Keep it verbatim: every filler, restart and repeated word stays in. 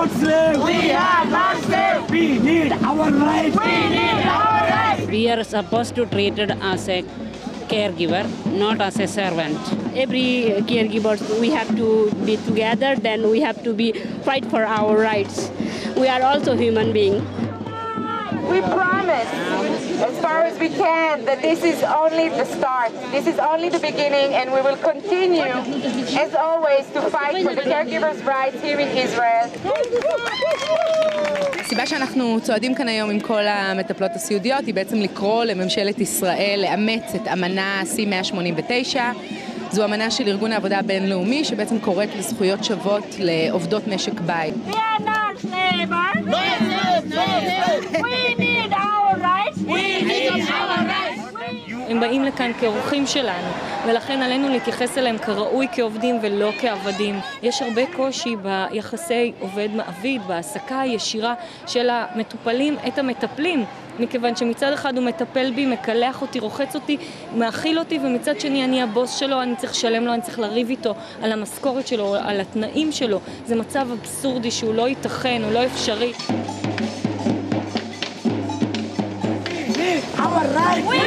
not slaves. We are not slaves. We need our rights. We need our rights. We are supposed to treat it as a caregiver, not as a servant. Every caregivers, we have to be together, then we have to be fight for our rights. We are also human beings. We promise, as far as we can, that this is only the start. This is only the beginning, and we will continue, as always, to fight for the caregivers' rights here in Israel. הסיבה שאנחנו צועדים כאן היום עם כל המטפלות הסיעודיות היא בעצם לקרוא לממשלת ישראל לאמץ את אמנה סי מאה שמונים ותשע. זו אמנה של ארגון העבודה הבינלאומי שבעצם קוראת לזכויות שוות לעובדות משק בית. We are not slaves. No slaves. No slaves. We need our rights. We need our rights. הם באים לכאן כאורחים שלנו, ולכן עלינו להתייחס אליהם כראוי כעובדים ולא כעבדים. יש הרבה קושי ביחסי עובד-מעביד, בהעסקה הישירה של המטופלים את המטפלים, מכיוון שמצד אחד הוא מטפל בי, מקלח אותי, רוחץ אותי, מאכיל אותי, ומצד שני אני הבוס שלו, אני צריך לשלם לו, אני צריך לריב איתו על המשכורת שלו, על התנאים שלו. זה מצב אבסורדי שהוא לא ייתכן, הוא לא אפשרי. Our rights.